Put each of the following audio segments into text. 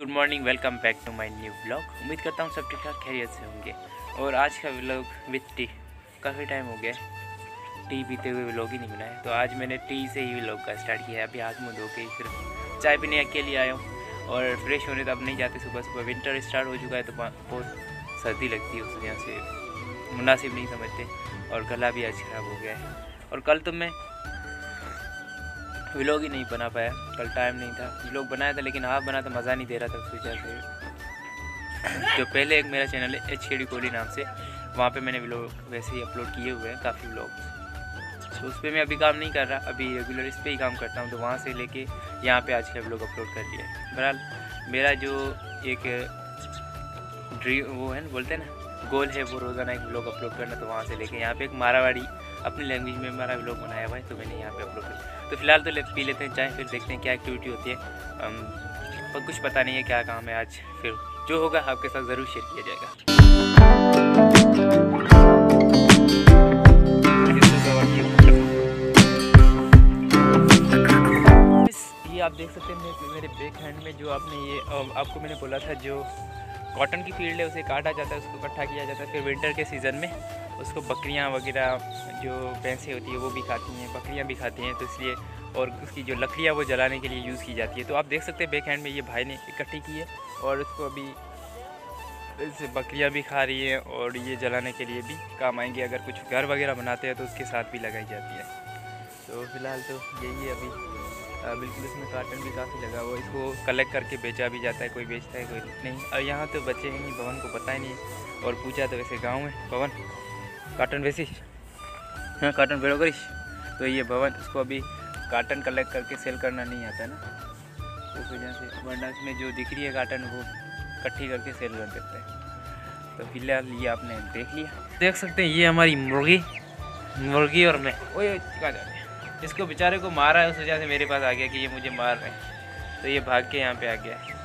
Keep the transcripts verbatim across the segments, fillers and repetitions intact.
Morning, welcome back to my new vlog. उम्मीद करता हूँ सब ठीक ठाक खैरियत से होंगे। और आज का व्लॉग विथ टी, काफ़ी टाइम हो गया टी पीते हुए व्लॉग ही नहीं बनाया, तो आज मैंने टी से ही व्लॉग का स्टार्ट किया है। अभी हाथ मुँह धो के फिर चाय पीने अकेले आया हूँ और फ्रेश होने तो अब नहीं जाते। सुबह सुबह विंटर स्टार्ट हो चुका है तो बहुत सर्दी लगती है, उस वजह से मुनासिब नहीं समझते और गला भी आज ख़राब हो गया है। और कल तो मैं व्लॉग ही नहीं बना पाया, कल टाइम नहीं था। व्लॉग बनाया था लेकिन हाफ बना तो मज़ा नहीं दे रहा था, उस वजह से। जो पहले एक मेरा चैनल है एच के डी कोहली नाम से, वहाँ पे मैंने व्लॉग वैसे ही अपलोड किए हुए हैं काफ़ी व्लॉग। तो उस पर मैं अभी काम नहीं कर रहा, अभी रेगुलर इस पर ही काम करता हूँ। तो वहाँ से लेके यहाँ पे आज का व्लॉग अपलोड कर लिया है। बहरहाल मेरा जो एक ड्रीम वो है ना, बोलते हैं ना, गोल है वो रोज़ाना एक व्लॉग अपलोड करना। तो वहाँ से लेके यहाँ पे एक मारावाड़ी अपनी लैंग्वेज में हमारा व्लॉग बनाया हुआ है, तो मैंने यहाँ पे अपलोड किया। तो फिलहाल तो ले, पी लेते हैं चाय, फिर देखते हैं क्या एक्टिविटी होती है। पर कुछ पता नहीं है क्या काम है आज, फिर जो होगा आपके साथ ज़रूर शेयर किया जाएगा। ये आप देख सकते हैं मेरे बैक हैंड में, जो आपने ये आपको मैंने बोला था, जो कॉटन की फील्ड है उसे काटा जाता है, उसको इकट्ठा किया जाता है। फिर विंटर के सीज़न में उसको बकरियां वगैरह जो भैंसें होती है वो भी खाती हैं, बकरियां भी खाती हैं, तो इसलिए और उसकी जो लकड़ियां वो जलाने के लिए यूज़ की जाती है। तो आप देख सकते हैं बैक हैंड में ये भाई ने इकट्ठी की है और उसको अभी इससे बकरियां भी खा रही हैं और ये जलाने के लिए भी काम आएंगे। अगर कुछ घर वगैरह बनाते हैं तो उसके साथ भी लगाई जाती है। तो फिलहाल तो यही है अभी। बिल्कुल इसमें कार्टन भी काफ़ी लगा हुआ, इसको कलेक्ट करके बेचा भी जाता है, कोई बेचता है कोई नहीं। और यहाँ तो बच्चे हैं ही, भवन को पता ही नहीं। और पूछा तो वैसे गांव है भवन, कार्टन वैसी हाँ कार्टन बेरोगरिश। तो ये भवन, उसको अभी कार्टन कलेक्ट करके सेल करना नहीं आता ना, तो उस वजह से, वरना इसमें जो दिख रही है कार्टन वो इकट्ठी करके सेल कर देते हैं। तो फिलहाल ये आपने देख लिया, देख सकते हैं ये हमारी मुर्गी मुर्गी और मैं वो कहाँ जाते हैं, इसको बेचारे को मारा है, उस वजह से मेरे पास आ गया कि ये मुझे मार रहे हैं, तो ये भाग के यहाँ पे आ गया है।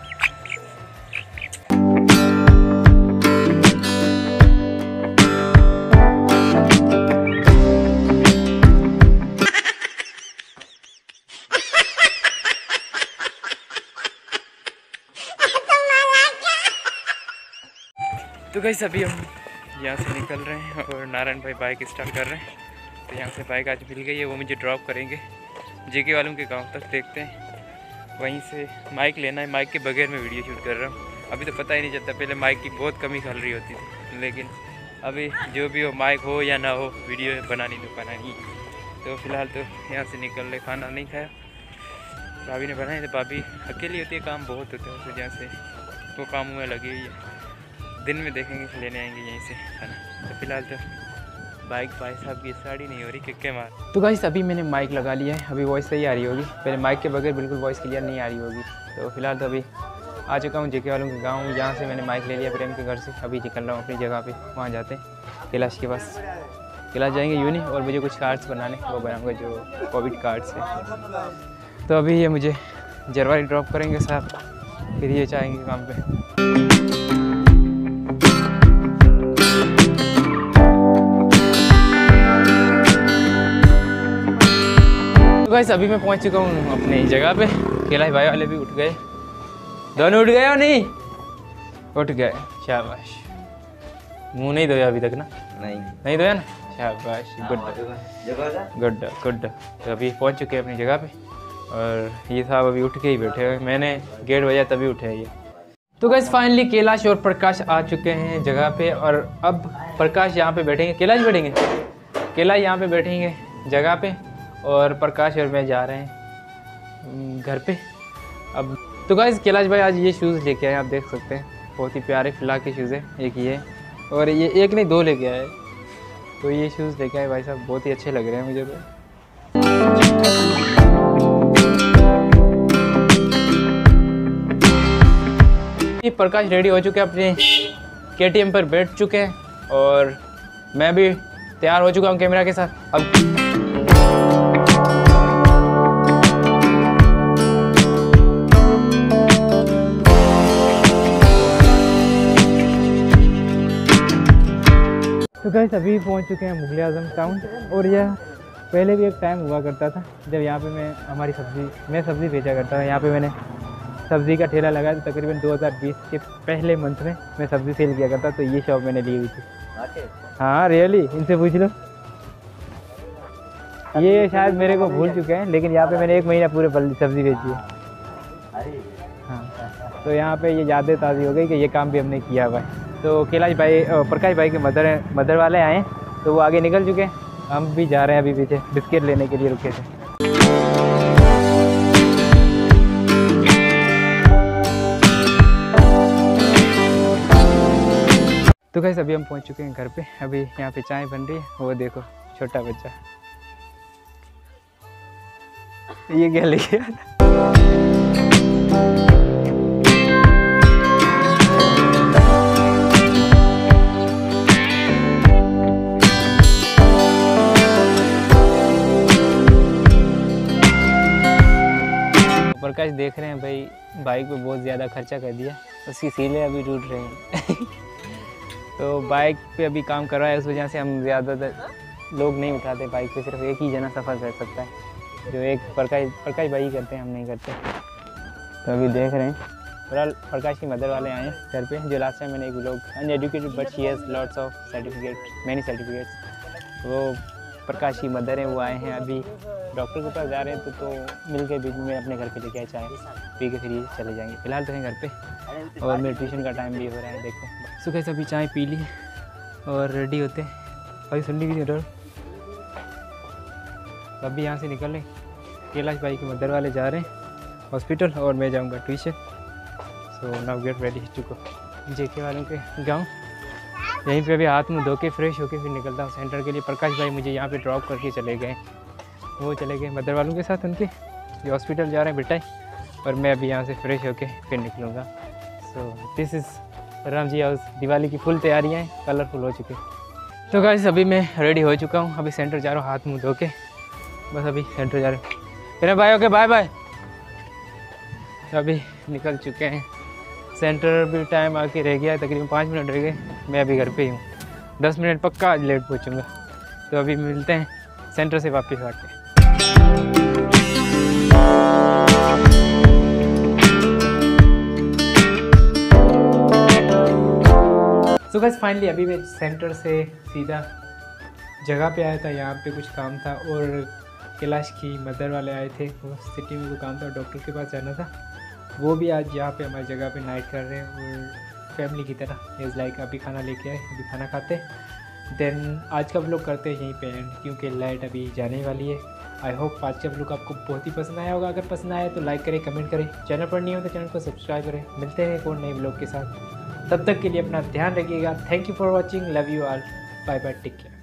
तो गाइस अभी हम यहाँ से निकल रहे हैं और नारायण भाई बाइक स्टार्ट कर रहे हैं। तो यहाँ से बाइक आज मिल गई है, वो मुझे ड्रॉप करेंगे जेके वालों के गांव तक। देखते हैं, वहीं से माइक लेना है। माइक के बगैर मैं वीडियो शूट कर रहा हूँ, अभी तो पता ही नहीं चलता। पहले माइक की बहुत कमी खल रही होती थी, लेकिन अभी जो भी हो, माइक हो या ना हो, वीडियो बनानी तो बनानी। तो फिलहाल तो यहाँ से निकल रहे। खाना नहीं खाया, भाभी ने बनाए थे। भाभी अकेली होती है, काम बहुत होता है, उस वजह से वो काम में लगी हुई है। दिन में देखेंगे, लेने आएंगे यहीं से खाना। तो फिलहाल तो बाइक भाई साहब की स्टार्ट नहीं हो रही, किक्के मार। तो गाइस अभी मैंने माइक लगा लिया है, अभी वॉइस सही आ रही होगी। पहले माइक के बगैर बिल्कुल वॉइस क्लियर नहीं आ रही होगी। तो फिलहाल तो अभी आ चुका हूँ जेके वालों के गांव, जहाँ से मैंने माइक ले लिया प्रेम के घर से। अभी निकल रहा हूँ अपनी जगह पे, वहाँ जाते हैं कैलाश के पास। कैलाश जाएंगे यूनी, और मुझे कुछ कार्ड्स बनाने, वो बनाऊँगा जो कोविड कार्ड्स है। तो अभी ये मुझे जरवारी ड्रॉप करेंगे साहब, फिर ये जाएंगे काम पर। गाइस अभी मैं पहुंच चुका हूँ अपनी जगह पे। कैलाश भाई वाले भी उठ गए, दोनों उठ गए। नहीं उठ गए, शाबाश। मुंह नहीं धोया अभी तक ना? नहीं नहीं धोया ना, शाबाश, गुड गुड गुड। तो अभी पहुंच चुके हैं अपनी जगह पे, और ये साहब अभी उठ के ही बैठे हुए। मैंने गेट बजाया तभी उठे हैं ये। तो गाइस फाइनली कैलाश और प्रकाश आ चुके हैं जगह पे, और अब प्रकाश यहाँ पे बैठेंगे, कैलाश बैठेंगे, कैलाश यहाँ पे बैठेंगे जगह पे, और प्रकाश और मैं जा रहे हैं घर पे अब। तो गाइस कैलाश भाई आज ये शूज़ लेके आए, आप देख सकते हैं, बहुत ही प्यारे फिला के शूज़ है। एक ये, और ये एक नहीं दो लेके आए। तो ये शूज़ लेके आए भाई साहब, बहुत ही अच्छे लग रहे हैं मुझे तो। प्रकाश रेडी हो चुके हैं, अपने के टी एम पर बैठ चुके हैं, और मैं भी तैयार हो चुका हूँ कैमरा के साथ। अब तो गाइस अभी पहुंच चुके हैं मुगल आजम टाउन। और यह पहले भी एक टाइम हुआ करता था जब यहाँ पे मैं हमारी सब्ज़ी मैं सब्ज़ी बेचा करता था। यहाँ पे मैंने सब्ज़ी का ठेला लगा था तकरीबन दो हज़ार बीस के पहले मंथ में मैं सब्ज़ी सेल किया करता, तो ये शॉप मैंने ली हुई थी। हाँ रियली, इनसे पूछ लो। ये शायद मेरे को भूल चुके हैं, लेकिन यहाँ पे मैंने एक महीना पूरे सब्ज़ी बेची है। हाँ, तो यहाँ पे ये यादें ताज़ी हो गई कि ये काम भी हमने किया हुआ है। तो कैलाश भाई, प्रकाश भाई के मदर मदर वाले आए, तो वो आगे निकल चुके हैं, हम भी जा रहे हैं अभी पीछे, बिस्किट लेने के लिए रुके थे। तो गाइस अभी हम पहुंच चुके हैं घर पे। अभी यहाँ पे चाय बन रही है, वो देखो छोटा बच्चा, ये क्या लेके आया था? प्रकाश देख रहे हैं भाई, बाइक पे बहुत ज़्यादा खर्चा कर दिया, उसकी सीलें अभी टूट रहे हैं। तो बाइक पे अभी काम कर रहा है, उस वजह से हम ज़्यादातर लोग नहीं उठाते बाइक पे, सिर्फ एक ही जना सफ़र कर सकता है, जो एक प्रकाश प्रकाश भाई करते हैं, हम नहीं करते। तो अभी देख रहे हैं फिलहाल प्रकाश की मदर वाले आए हैं घर पे, जो लास्ट टाइम मैंने एक vlog uneducated but she has lots of certificate, many certificates, वो प्रकाश की मदर हैं, वो आए हैं। अभी डॉक्टर के पास जा रहे हैं, तो तो मिल के बीच में अपने घर पे लेके आए, चाय पी के फिर ये चले जाएंगे। फिलहाल तो हैं घर पे, और मेरे ट्यूशन का टाइम भी हो रहा है। देखो सुबह से अभी चाय पी ली और रेडी होते हैं, अभी सुनने की डर। अभी यहाँ से निकल रहे, कैलाश भाई के मदर वाले जा रहे हैं हॉस्पिटल, और मैं जाऊँगा tuition. So now get ready to go JK वालों के गाँव। यहीं पे अभी हाथ मुँह धो के फ्रेश होके फिर निकलता हूँ सेंटर के लिए। प्रकाश भाई मुझे यहाँ पे ड्रॉप करके चले गए, वो चले गए मदर वालों के साथ उनके, ये हॉस्पिटल जा रहे हैं बेटा, और मैं अभी यहाँ से फ्रेश होके फिर निकलूँगा। So this is Ram ji house. Diwali की फुल तैयारियाँ हैं, कलरफुल हो चुके। तो गाइस अभी मैं रेडी हो चुका हूँ, अभी सेंटर जा रहा हूँ हाथ मुँह धो के, बस अभी सेंटर जा रहे हैं। मेरे भाई ओके बाय बाय। अभी निकल चुके हैं सेंटर, भी टाइम आके रह गया है, तकरीबन पाँच मिनट रह गए, मैं अभी घर पे ही हूँ। दस मिनट पक्का आज लेट पहुँचूँगा। तो अभी मिलते हैं सेंटर से वापस आके। सो गाइस फाइनली अभी मैं सेंटर से सीधा जगह पे आया था, यहाँ पे कुछ काम था, और कैलाश की मदर वाले आए थे, वो सिटी में कोई काम था, डॉक्टर के पास जाना था। वो भी आज यहाँ पे हमारी जगह पे नाइट कर रहे हैं, और फैमिली की तरह इज़ लाइक अभी खाना लेके आए, अभी खाना खाते देन आज का व्लॉग करते हैं यहीं पे एंड, क्योंकि लाइट अभी जाने वाली है। आई होप आज का व्लॉग आपको बहुत ही पसंद आया होगा। अगर पसंद आया तो लाइक करें, कमेंट करें, चैनल पर नहीं हो तो चैनल को सब्सक्राइब करें। मिलते हैं एक और नए व्लॉग के साथ, तब तक के लिए अपना ध्यान रखिएगा। Thank you for watching, love you all, bye bye, take care.